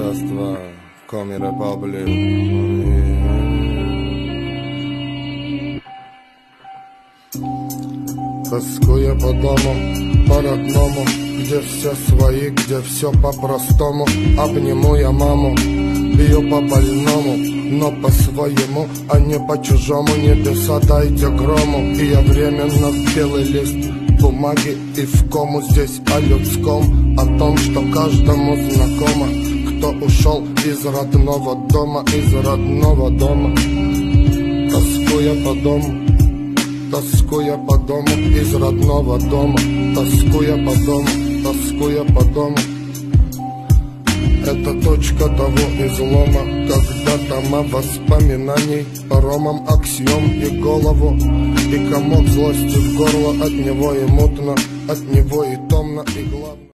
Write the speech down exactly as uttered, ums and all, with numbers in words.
Раз, два, Коми Репаблик. Тоскуя по дому, по-родному, где все свои, где все по-простому. Обниму я маму, бью по-больному, но по-своему, а не по-чужому. Небеса дайте грому, и я временно в белый лист бумаги и в кому. Здесь о людском, о том, что каждому знакомо, кто ушел из родного дома, из родного дома. Тоскуя по дому, тоскуя по дому, из родного дома, тоскуя по дому, тоскуя по дому. Это точка того излома, когда дома воспоминаний ромом аксиом и голову, и комок злости в горло. От него и мутно, от него и томно, и главное.